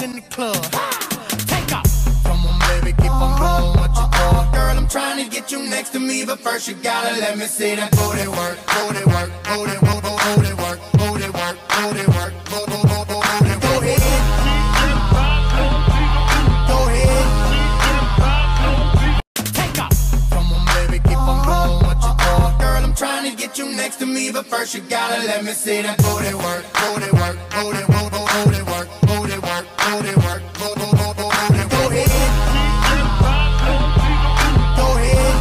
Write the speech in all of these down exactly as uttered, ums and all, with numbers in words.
in the club. Take off. Come on, baby, keep on going. What you for? Girl, I'm trying to get you next to me, but first you gotta let me see that booty work, booty work, booty work, booty work, booty work, booty work, booty work, booty work. Go ahead. Go ahead. Take off. Come on, baby, keep on going. What you for? Girl, I'm trying to get you next to me, but first you gotta let me see that booty work, booty work, booty work, booty work, booty work, booty work, booty work, booty work. Go ahead. Go ahead.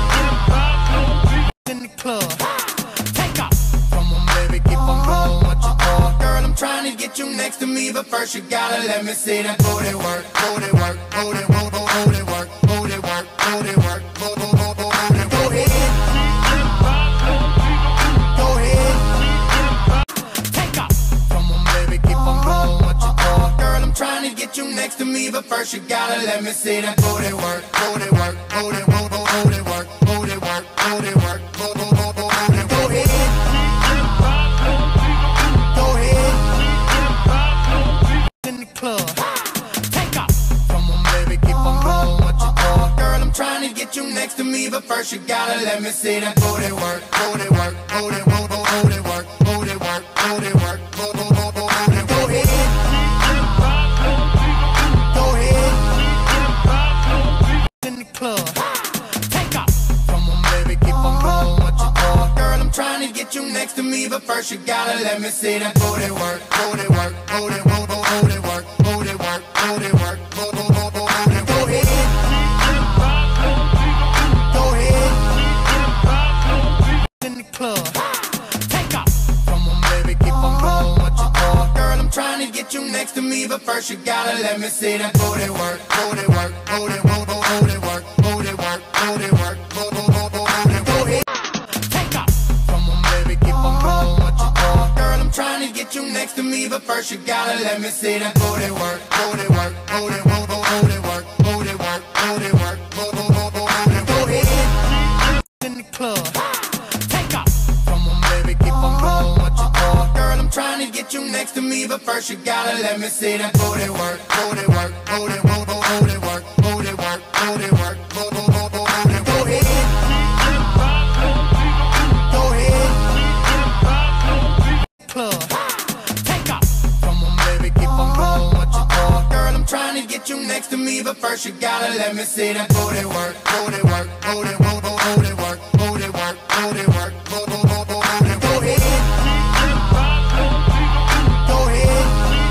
In the club. Take off. Come on, baby, keep on going. What you for? Girl, I'm trying to get you next to me, but first you gotta let me see that booty work, booty work, booty work, booty work, booty work, booty work, booty work, booty work. Go ahead. Go ahead. Take off. Come on, baby, keep on going. What you for? Girl, I'm trying to get you next to me, but first you gotta let me see that booty work, booty work, booty work, booty work, booty work, booty work, booty work, booty work. Go ahead. Go ahead. In the club. Take off. Come on, baby, keep on going. What you for? Girl, I'm trying to get you next to me, but first you gotta let me see that booty work, booty work, booty work, booty work, booty work, booty work, booty work, booty work. Go ahead. Go ahead. In the club. Take off. Come on, baby, keep on going. What you for? Girl, I'm trying to get you next to me, but first you gotta let me see that booty work, booty work, booty work, booty work, booty work, booty work, booty work, booty work. Go ahead. Go ahead. In the club. Take off. Come on, baby, keep on going. What you for? Girl, I'm trying to get you next to me, but first you gotta let me see that booty work, booty work, booty work, booty work, booty work, booty work, booty work, booty work. Go ahead. Take off. Come on, baby, keep on going. What you for? Girl, I'm trying to get you next to me, but first you gotta let me see that booty work, booty work, booty work, booty work, booty work, booty work, booty work, booty work. Go ahead. In the club. Take off. Come on, baby, keep on going. What you for? Girl, I'm trying to get you next to me, but first you gotta let me see that booty work, booty work, booty work, booty work, booty work, booty work, booty work, booty work. Go ahead. Go ahead. Club. Take off. Come on, baby, keep on going. What you for? Girl, I'm trying to get you next to me, but first you gotta let me see that booty work, booty work, booty work, booty work, booty work, booty work, booty work, booty work. Go ahead. Go ahead.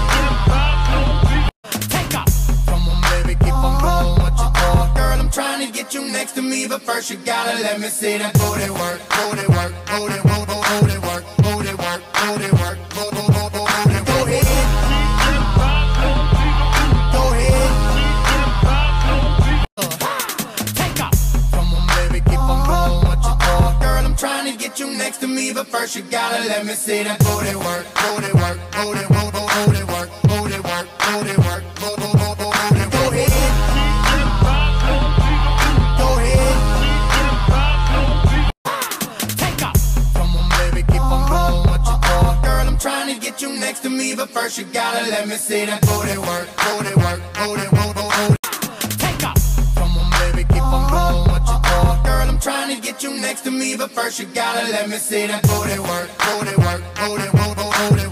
Take off. Come on, baby, keep on going. What you for? Girl, I'm trying to get you next to me, but first you gotta let me see that booty work, booty work, booty work, booty work, booty work, booty work, booty work, booty work. Go ahead. Go ahead. Take off. Come on, baby, keep on going. What you for? Girl, I'm trying to get you next to me, but first you gotta let me see that booty work, booty work, booty work, booty work, booty work, booty work, booty work, booty work. Go ahead. Go ahead. Take off. Come on, baby, keep on going. What you for? Girl, I'm trying to get you next to me, but first you gotta let me see that booty work, booty work, booty work, booty work. Take off. Come on, baby, keep on going. What you for? Girl, I'm trying to get you next to me, but first you gotta let me see that booty work, booty work, booty work, booty work.